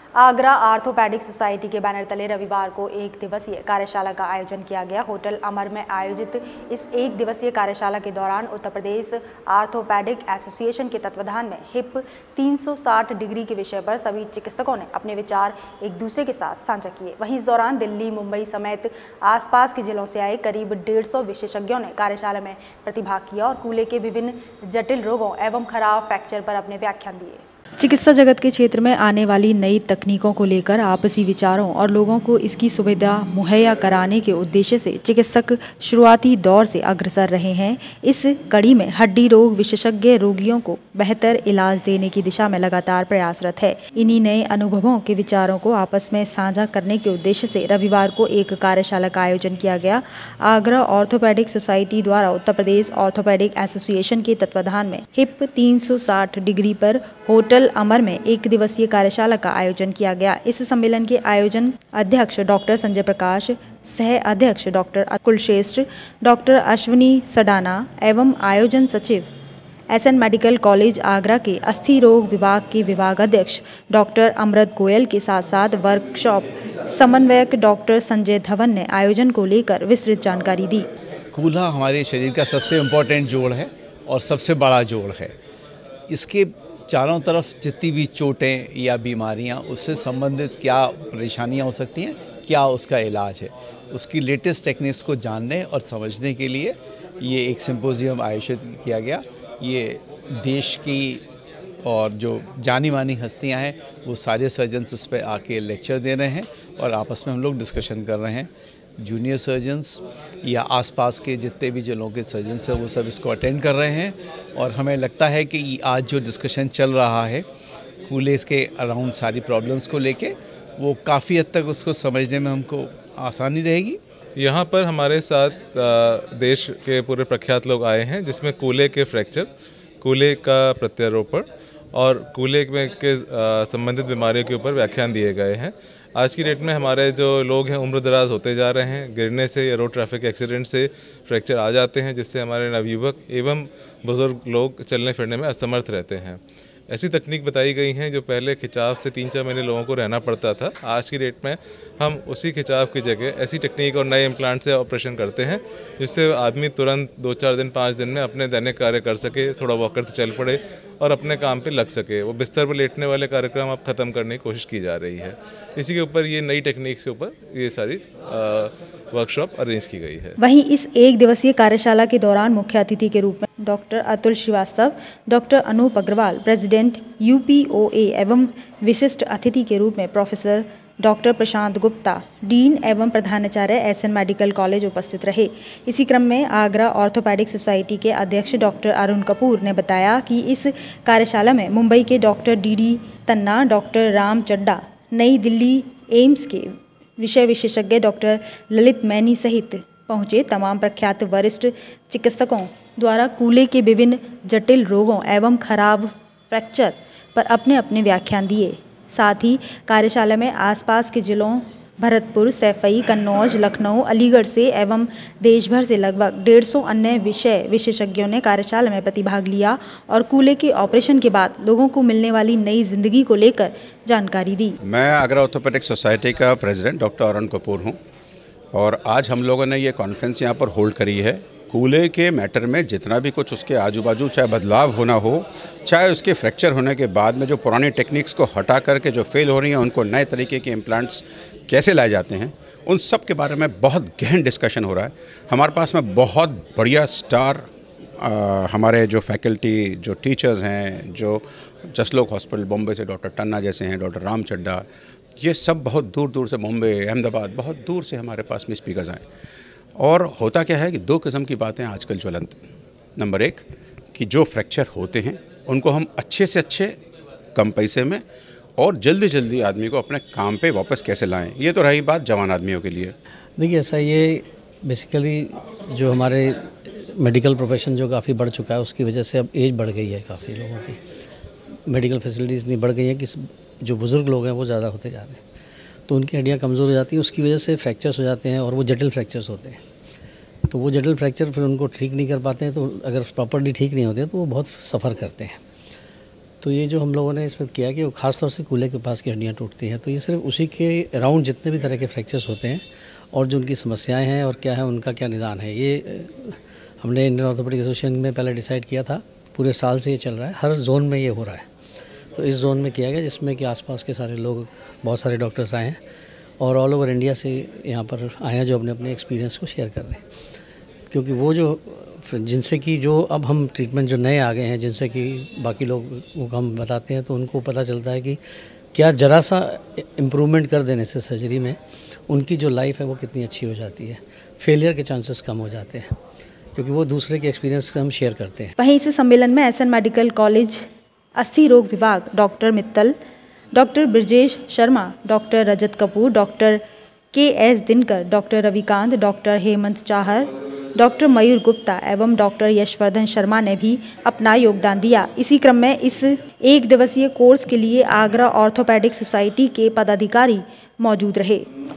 Agra orthopaedic society के banner तले रविवार को एक दिवसीय कार्यशाला का आयोजन किया गया। होटल अमर में आयोजित इस एक दिवसीय कार्यशाला के दौरान उत्तर प्रदेश आर्थोपेडिक एसोसिएशन के तत्वाधान में हिप 360 डिग्री के विषय पर सभी चिकित्सकों ने अपने विचार एक दूसरे के साथ साझा किए। वहीं इस दौरान दिल्ली, मुंबई समेत आसपास के जिलों से आए करीब 150 विशेषज्ञों ने कार्यशाला में प्रतिभाग किया और कूल्हे के विभिन्न जटिल रोगों एवं खराब फ्रैक्चर पर अपने व्याख्यान दिए। चिकित्सा जगत के क्षेत्र में आने वाली नई तकनीकों को लेकर आपसी विचारों और लोगों को इसकी सुविधा मुहैया कराने के उद्देश्य से चिकित्सक शुरुआती दौर से अग्रसर रहे हैं। इस कड़ी में हड्डी रोग विशेषज्ञ रोगियों को बेहतर इलाज देने की दिशा में लगातार प्रयासरत है। इन्हीं नए अनुभवों के विचारों को आपस में साझा करने के उद्देश्य से रविवार को एक कार्यशाला का आयोजन किया गया। आगरा ऑर्थोपेडिक सोसाइटी द्वारा उत्तर प्रदेश ऑर्थोपेडिक एसोसिएशन के तत्वाधान में हिप 360 डिग्री पर होटल अमर में एक दिवसीय कार्यशाला का आयोजन किया गया। इस सम्मेलन के आयोजन अध्यक्ष डॉक्टर संजय प्रकाश, सह अध्यक्ष डॉक्टर अकुल श्रेष्ठ, डॉक्टर अश्विनी सडाना एवं आयोजन सचिव एसएन मेडिकल कॉलेज आगरा के अस्थि रोग विभाग के विभाग अध्यक्ष डॉक्टर अमृत गोयल के साथ साथ वर्कशॉप समन्वयक डॉक्टर संजय धवन ने आयोजन को लेकर विस्तृत जानकारी दी। कूल्हा हमारे शरीर का सबसे इम्पोर्टेंट जोड़ है और सबसे बड़ा जोड़ है। इसके चारों तरफ जितनी भी चोटें या बीमारियां, उससे संबंधित क्या परेशानियां हो सकती हैं, क्या उसका इलाज है, उसकी लेटेस्ट टेक्निक्स को जानने और समझने के लिए ये एक सिंपोजियम आयोजित किया गया। ये देश की और जो जानी मानी हस्तियां हैं वो सारे सर्जन्स इस पर आके लेक्चर दे रहे हैं और आपस में हम लोग डिस्कशन कर रहे हैं। जूनियर सर्जन्स या आसपास के जितने भी जिलों के सर्जन्स हैं वो सब इसको अटेंड कर रहे हैं और हमें लगता है कि आज जो डिस्कशन चल रहा है कूल्हे के अराउंड सारी प्रॉब्लम्स को लेके, वो काफ़ी हद तक उसको समझने में हमको आसानी रहेगी। यहाँ पर हमारे साथ देश के पूरे प्रख्यात लोग आए हैं, जिसमें कूल्हे के फ्रैक्चर, कूल्हे का प्रत्यारोपण और कूल्हे में के संबंधित बीमारियों के ऊपर व्याख्यान दिए गए हैं। आज की डेट में हमारे जो लोग हैं उम्र दराज होते जा रहे हैं। गिरने से या रोड ट्रैफिक एक्सीडेंट से फ्रैक्चर आ जाते हैं, जिससे हमारे नवयुवक एवं बुजुर्ग लोग चलने फिरने में असमर्थ रहते हैं। ऐसी तकनीक बताई गई हैं जो पहले खिंचाव से 3-4 महीने लोगों को रहना पड़ता था। आज की डेट में हम उसी खिंचाव की जगह ऐसी टेक्निक और नए इम्प्लांट से ऑपरेशन करते हैं, जिससे आदमी तुरंत 2-4 दिन 5 दिन में अपने दैनिक कार्य कर सके, थोड़ा वॉक करके चल पड़े और अपने काम पे लग सके। वो बिस्तर पर लेटने वाले कार्यक्रम अब ख़त्म करने की कोशिश की जा रही है। इसी के ऊपर ये नई टेक्निक के ऊपर ये सारी वर्कशॉप अरेंज की गई है। वहीं इस एक दिवसीय कार्यशाला के दौरान मुख्य अतिथि के रूप में doctor Atul Shrivastava, doctor Anoop Agarwal, president UPOA एवं विशिष्ट अतिथि के रूप में professor doctor Prashant Gupta, dean एवं प्रधानाचार्य एसएन मेडिकल कॉलेज उपस्थित रहे। इसी क्रम में आगरा ऑर्थोपेडिक सोसाइटी के अध्यक्ष डॉक्टर अरुण कपूर ने बताया कि इस कार्यशाला में मुंबई के doctor DD Tanna, doctor Ram Chadda, नई दिल्ली एम्स के विषय विशेषज्ञ डॉक्टर ललित मैनी सहित पहुंचे तमाम प्रख्यात वरिष्ठ चिकित्सकों द्वारा कूल्हे के विभिन्न जटिल रोगों एवं खराब फ्रैक्चर पर अपने अपने व्याख्यान दिए। साथ ही कार्यशाला में आसपास के जिलों भरतपुर, सैफई, कन्नौज, लखनऊ, अलीगढ़ से एवं देश भर से लगभग 150 अन्य विषय विशेषज्ञों ने कार्यशाला में प्रतिभाग लिया और कूल्हे के ऑपरेशन के बाद लोगों को मिलने वाली नई जिंदगी को लेकर जानकारी दी। मैं आगरा ऑर्थोपेडिक सोसाइटी का प्रेसिडेंट डॉक्टर अरुण कपूर हूँ और आज हम लोगों ने ये कॉन्फ्रेंस यहाँ पर होल्ड करी है। कूल्हे के मैटर में जितना भी कुछ उसके आजू बाजू चाहे बदलाव होना हो, चाहे उसके फ्रैक्चर होने के बाद में जो पुरानी टेक्निक्स को हटा करके जो फेल हो रही हैं उनको नए तरीके के इम्प्लांट्स कैसे लाए जाते हैं, उन सब के बारे में बहुत गहन डिस्कशन हो रहा है। हमारे पास में बहुत बढ़िया स्टार हमारे जो फैकल्टी, जो टीचर्स हैं, जो जसलोक हॉस्पिटल बॉम्बे से डॉक्टर टन्ना जैसे हैं, डॉक्टर राम चड्डा, ये सब बहुत दूर दूर से, बॉम्बे, अहमदाबाद, बहुत दूर से हमारे पास में स्पीकर्स आए। और होता क्या है कि 2 किस्म की बातें आजकल ज्वलंत। नंबर 1 कि जो फ्रैक्चर होते हैं उनको हम अच्छे से अच्छे कम पैसे में और जल्दी जल्दी आदमी को अपने काम पे वापस कैसे लाएं। ये तो रही बात जवान आदमियों के लिए। देखिए, ऐसा ये बेसिकली जो हमारे मेडिकल प्रोफेशन जो काफ़ी बढ़ चुका है, उसकी वजह से अब एज बढ़ गई है काफ़ी लोगों की। मेडिकल फैसिलिटीज़ इतनी बढ़ गई हैं कि जो बुज़ुर्ग लोग हैं वो ज़्यादा होते जा रहे हैं, तो उनकी हड्डियाँ कमज़ोर हो जाती हैं। उसकी वजह से फ्रैक्चर्स हो जाते हैं और वो जटिल फ्रैक्चर्स होते हैं। तो वो जटिल फ्रैक्चर फिर उनको ठीक नहीं कर पाते हैं, तो अगर प्रॉपर्ली ठीक नहीं होते तो वो बहुत सफ़र करते हैं। तो ये जो हम लोगों ने इसमें किया कि वो खास तौर से कूल्हे के पास की हड्डियाँ टूटती हैं, तो ये सिर्फ उसी के अराउंड जितने भी तरह के फ्रैक्चर्स होते हैं और जो उनकी समस्याएं हैं और क्या है उनका क्या निदान है, ये हमने इंडियन ऑर्थोपेडिक एसोसिएशन में पहले डिसाइड किया था। पूरे साल से ये चल रहा है, हर जोन में ये हो रहा है। तो इस जोन में किया गया जिसमें कि आसपास के सारे लोग, बहुत सारे डॉक्टर्स आए हैं और ऑल ओवर इंडिया से यहाँ पर आए हैं जो अपने अपने एक्सपीरियंस को शेयर कर रहे हैं। क्योंकि वो जो जिनसे कि जो अब हम ट्रीटमेंट जो नए आ गए हैं, जिनसे कि बाकी लोगों को हम बताते हैं तो उनको पता चलता है कि क्या ज़रा सा इम्प्रूवमेंट कर देने से सर्जरी में उनकी जो लाइफ है वो कितनी अच्छी हो जाती है, फेलियर के चांसेस कम हो जाते हैं, क्योंकि वो दूसरे के एक्सपीरियंस से हम शेयर करते हैं। वहीं इस सम्मेलन में एसएन मेडिकल कॉलेज अस्थि रोग विभाग doctor Mittal, doctor Brajesh Sharma, doctor Rajat Kapoor, doctor KS Dinkar, doctor Ravikant, doctor Hemant Chahar, doctor Mayur Gupta एवं डॉक्टर यशवर्धन शर्मा ने भी अपना योगदान दिया। इसी क्रम में इस 1 दिवसीय कोर्स के लिए आगरा ऑर्थोपेडिक सोसाइटी के पदाधिकारी मौजूद रहे।